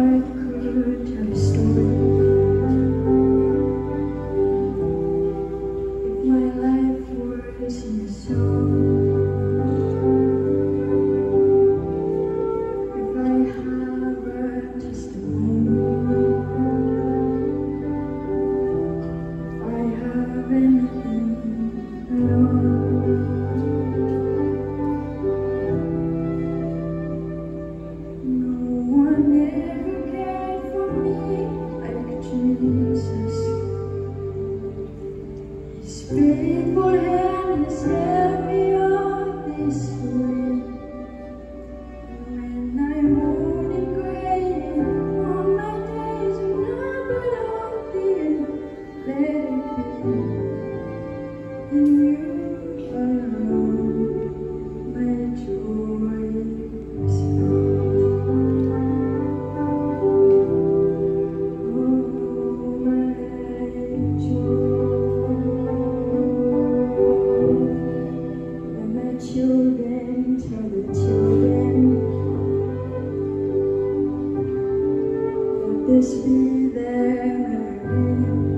could tell a story, if my life was in a song, if I have a testimony, if I have anything alone. Jesus, His faithful hand has held me all this way. And when I'm old and gray and all my days are numbered, oh dear, let it be in you alone. My joy is found. Children, tell the children, let this be their melody.